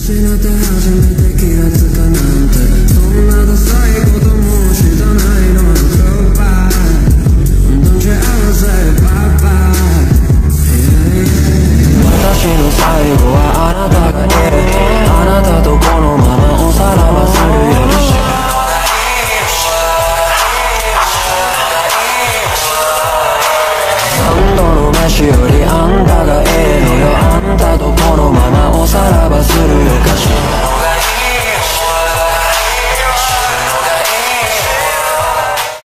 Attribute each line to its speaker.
Speaker 1: 失って初めて気がつかなんて、そんなダサいことも知らないの。